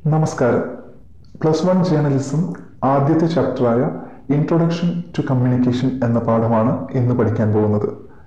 നമസ്കാരം. +1 ജേർണലിസം ആദ്യത്തെ ചാപ്റ്ററായ introduction to communication എന്ന പാഠമാണ് ഇന്ന് പഠിക്കാൻ പോകുന്നത്.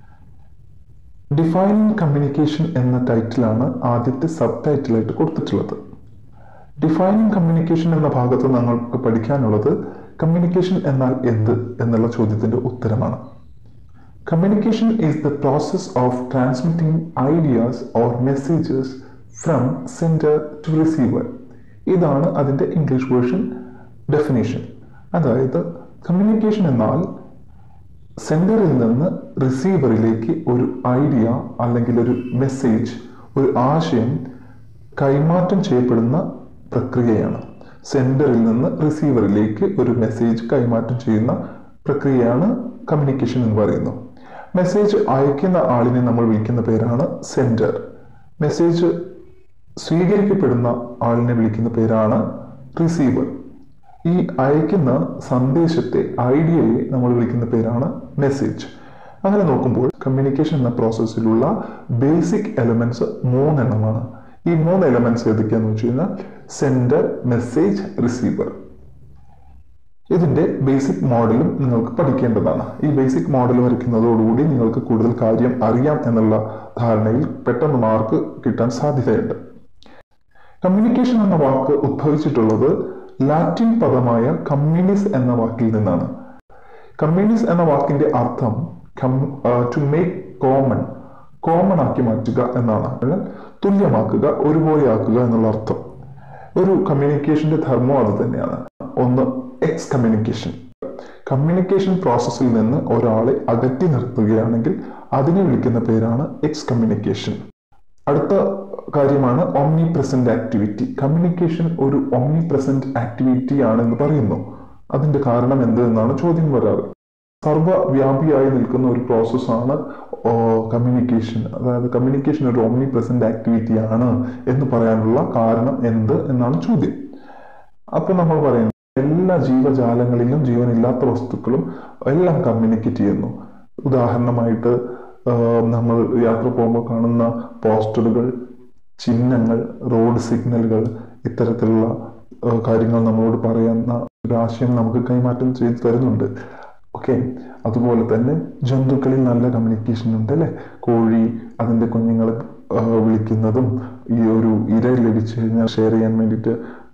ഡിഫൈനിങ് കമ്മ്യൂണിക്കേഷൻ എന്ന ടൈറ്റിലാണ് ആദ്യത്തെ സബ് ടൈറ്റിലായിട്ട് കൊടുത്തിട്ടുള്ളത്. ഡിഫൈനിങ് കമ്മ്യൂണിക്കേഷൻ എന്ന ഭാഗത്ത് നമ്മൾക്ക് പഠിക്കാനുള്ളത് കമ്മ്യൂണിക്കേഷൻ എന്നാൽ എന്ത് എന്നുള്ള ചോദ്യത്തിന്റെ ഉത്തരമാണ്. Communication is the process of transmitting ideas or messages from sender to receiver. ഇതാണ് അതിൻ്റെ ഇംഗ്ലീഷ് വേർഷൻ ഡെഫിനേഷൻ. അതായത് കമ്മ്യൂണിക്കേഷൻ എന്നാൽ സെൻഡറിൽ നിന്ന് റിസീവറിലേക്ക് ഒരു ഐഡിയ അല്ലെങ്കിൽ ഒരു മെസ്സേജ്, ഒരു ആശയം കൈമാറ്റം ചെയ്യപ്പെടുന്ന പ്രക്രിയയാണ്. സെൻഡറിൽ നിന്ന് റിസീവറിലേക്ക് ഒരു മെസ്സേജ് കൈമാറ്റം ചെയ്യുന്ന പ്രക്രിയയാണ് കമ്മ്യൂണിക്കേഷൻ എന്ന് പറയുന്നത്. മെസ്സേജ് അയക്കുന്ന ആളിനെ നമ്മൾ വിളിക്കുന്ന പേരാണ് സെൻഡർ. മെസ്സേജ് സ്വീകരിക്കപ്പെടുന്ന ആളിനെ വിളിക്കുന്ന പേരാണ് റിസീവർ. ഈ അയക്കുന്ന സന്ദേശത്തെ, ഐഡിയയെ നമ്മൾ വിളിക്കുന്ന പേരാണ് മെസ്സേജ്. അങ്ങനെ നോക്കുമ്പോൾ കമ്മ്യൂണിക്കേഷൻ എന്ന പ്രോസസ്സിലുള്ള ബേസിക് എലമെന്റ്സ് 3 എണ്ണമാണ്. ഈ 3 എലമെന്റ്സ് ഏതൊക്കെയാണെന്ന് വെച്ച് കഴിഞ്ഞാൽ സെൻഡർ, മെസ്സേജ്, റിസീവർ. ഇതിന്റെ ബേസിക് മോഡലും നിങ്ങൾക്ക് പഠിക്കേണ്ടതാണ്. ഈ ബേസിക് മോഡൽ വരയ്ക്കുന്നതോടുകൂടി നിങ്ങൾക്ക് കൂടുതൽ കാര്യം അറിയാം എന്നുള്ള ധാരണയിൽ പെട്ടെന്ന് മാർക്ക് കിട്ടാൻ സാധ്യതയുണ്ട്. കമ്മ്യൂണിക്കേഷൻ എന്ന വാക്ക് ഉദ്ഭവിച്ചിട്ടുള്ളത് ലാറ്റിൻ പദമായ കമ്മ്യൂണിസ് എന്ന വാക്കിൽ നിന്നാണ്. കമ്മ്യൂണിസ് എന്ന വാക്കിന്റെ അർത്ഥം ടു മേക്ക് കോമൺ ആക്കി മാറ്റുക എന്നാണ്. തുല്യമാക്കുക, ഒരുപോലെ ആക്കുക എന്നുള്ള അർത്ഥം. ഒരു കമ്മ്യൂണിക്കേഷന്റെ ധർമ്മം അത് തന്നെയാണ്. ഒന്ന്, എക്സ് കമ്മ്യൂണിക്കേഷൻ. കമ്മ്യൂണിക്കേഷൻ പ്രോസസ്സിൽ നിന്ന് ഒരാളെ അകറ്റി നിർത്തുകയാണെങ്കിൽ അതിനെ വിളിക്കുന്ന പേരാണ് എക്സ് കമ്മ്യൂണിക്കേഷൻ. അടുത്ത കാര്യമാണ് ഓംനി പ്രസന്റ് ആക്ടിവിറ്റി. കമ്മ്യൂണിക്കേഷൻ ഒരു ഓംനി പ്രസന്റ് ആക്ടിവിറ്റി ആണെന്ന് പറയുന്നു. അതിന്റെ കാരണം എന്ത് എന്നാണ് ചോദ്യം വരാറ്. സർവ്വവ്യാപിയായി നിൽക്കുന്ന ഒരു പ്രോസസ്സാണ് കമ്മ്യൂണിക്കേഷൻ. അതായത് കമ്മ്യൂണിക്കേഷൻ ഒരു ഓംനി പ്രസന്റ് ആക്ടിവിറ്റി ആണ് എന്ന് പറയാനുള്ള കാരണം എന്ത് എന്നാണ് ചോദ്യം. അപ്പൊ നമ്മൾ പറയുന്നത് എല്ലാ ജീവജാലങ്ങളിലും, ജീവനില്ലാത്ത വസ്തുക്കളും എല്ലാം കമ്മ്യൂണിക്കേറ്റ് ചെയ്യുന്നു. ഉദാഹരണമായിട്ട് നമ്മൾ യാത്ര പോകുമ്പോൾ കാണുന്ന പോസ്റ്ററുകൾ, ചിഹ്നങ്ങൾ, റോഡ് സിഗ്നലുകൾ, ഇത്തരത്തിലുള്ള കാര്യങ്ങൾ നമ്മളോട് പറയുന്ന ഒരു ആശയം നമുക്ക് കൈമാറ്റം ചെയ്ത് തരുന്നുണ്ട്. ഓക്കെ, അതുപോലെ തന്നെ ജന്തുക്കളിൽ നല്ല കമ്മ്യൂണിക്കേഷൻ ഉണ്ട് അല്ലെ. കോഴി അതിൻ്റെ കുഞ്ഞുങ്ങളെ വിളിക്കുന്നതും, ഈ ഒരു ഇര ലഭിച്ചു കഴിഞ്ഞാൽ ഷെയർ ചെയ്യാൻ വേണ്ടിയിട്ട്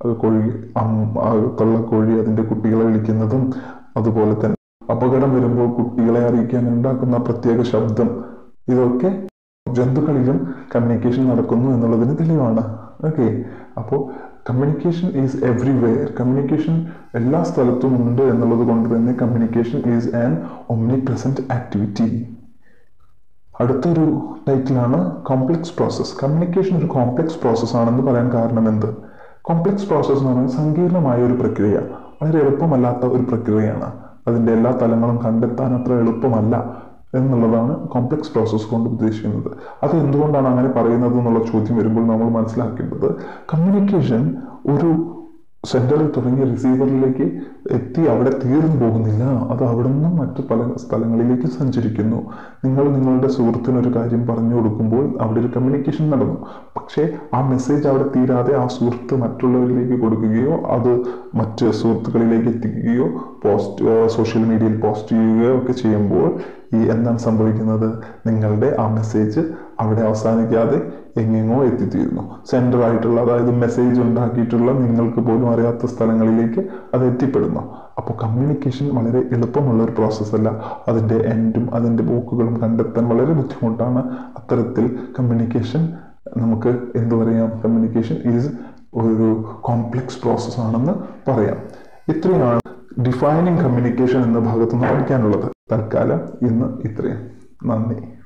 കോഴി അതിൻ്റെ കുട്ടികളെ വിളിക്കുന്നതും, അതുപോലെ തന്നെ അപകടം വരുമ്പോൾ കുട്ടികളെ അറിയിക്കാൻ ഉണ്ടാക്കുന്ന പ്രത്യേക ശബ്ദം, ഇതൊക്കെ ജന്തുക്കളിലും കമ്മ്യൂണിക്കേഷൻ നടക്കുന്നു എന്നുള്ളതിന് തെളിവാണ്. ഓക്കെ, അപ്പോൾ കമ്മ്യൂണിക്കേഷൻ ഈസ് എവ്രിവെയർ. കമ്മ്യൂണിക്കേഷൻ എല്ലാ സ്ഥലത്തും ഉണ്ട് എന്നുള്ളത് കൊണ്ട് തന്നെ communication is an omnipresent activity. അടുത്തൊരു ടൈറ്റിലാണ് കോംപ്ലക്സ് പ്രോസസ്. കമ്മ്യൂണിക്കേഷൻ ഒരു കോംപ്ലക്സ് പ്രോസസ് ആണെന്ന് പറയാൻ കാരണം എന്ത്? കോംപ്ലക്സ് പ്രോസസ് എന്ന് പറയുന്നത് സങ്കീർണമായ ഒരു പ്രക്രിയ, വളരെ എളുപ്പമല്ലാത്ത ഒരു പ്രക്രിയയാണ്. അതിൻ്റെ എല്ലാ തലങ്ങളും കണ്ടെത്താൻ അത്ര എളുപ്പമല്ല എന്നുള്ളതാണ് കോംപ്ലക്സ് പ്രോസസ് കൊണ്ട് ഉദ്ദേശിക്കുന്നത്. അത് എന്തുകൊണ്ടാണ് അങ്ങനെ പറയുന്നത് എന്നുള്ള ചോദ്യം വരുമ്പോൾ നമ്മൾ മനസ്സിലാക്കേണ്ടത്, കമ്മ്യൂണിക്കേഷൻ ഒരു സെൻറ്ററിൽ തുടങ്ങിയ റിസീവറിലേക്ക് എത്തി അവിടെ തീർന്നു പോകുന്നില്ല. അത് അവിടെ നിന്നും മറ്റു പല സ്ഥലങ്ങളിലേക്ക് സഞ്ചരിക്കുന്നു. നിങ്ങൾ നിങ്ങളുടെ സുഹൃത്തിനൊരു കാര്യം പറഞ്ഞു കൊടുക്കുമ്പോൾ അവിടെ ഒരു കമ്മ്യൂണിക്കേഷൻ നടന്നു. പക്ഷേ ആ മെസ്സേജ് അവിടെ തീരാതെ ആ സുഹൃത്ത് മറ്റുള്ളവരിലേക്ക് കൊടുക്കുകയോ അത് മറ്റ് സുഹൃത്തുക്കളിലേക്ക് എത്തിക്കുകയോ സോഷ്യൽ മീഡിയയിൽ പോസ്റ്റ് ചെയ്യുകയോ ഒക്കെ ചെയ്യുമ്പോൾ എന്താണ് സംഭവിക്കുന്നത്? നിങ്ങളുടെ ആ മെസ്സേജ് അവിടെ അവസാനിക്കാതെ എങ്ങെങ്ങോ എത്തിത്തീരുന്നു. സെൻറ്റർ ആയിട്ടുള്ള, അതായത് മെസ്സേജ് ഉണ്ടാക്കിയിട്ടുള്ള നിങ്ങൾക്ക് പോലും അറിയാത്ത സ്ഥലങ്ങളിലേക്ക് അത് എത്തിപ്പെടുന്നു. അപ്പോൾ കമ്മ്യൂണിക്കേഷൻ വളരെ എളുപ്പമുള്ള ഒരു പ്രോസസ്സല്ല. അതിൻ്റെ എൻഡും അതിൻ്റെ പോക്കുകളും കണ്ടെത്താൻ വളരെ ബുദ്ധിമുട്ടാണ്. അത്തരത്തിൽ കമ്മ്യൂണിക്കേഷൻ നമുക്ക് എന്തു പറയാം? കമ്മ്യൂണിക്കേഷൻ ഈസ് ഒരു കോംപ്ലക്സ് പ്രോസസ് ആണെന്ന് പറയാം. ഇത്രയാണ് ഡിഫൈനിങ് കമ്മ്യൂണിക്കേഷൻ എന്ന ഭാഗത്ത് നിന്ന് പഠിക്കാനുള്ളത്. തൽക്കാലം ഇന്ന് ഇത്രയും. നന്ദി.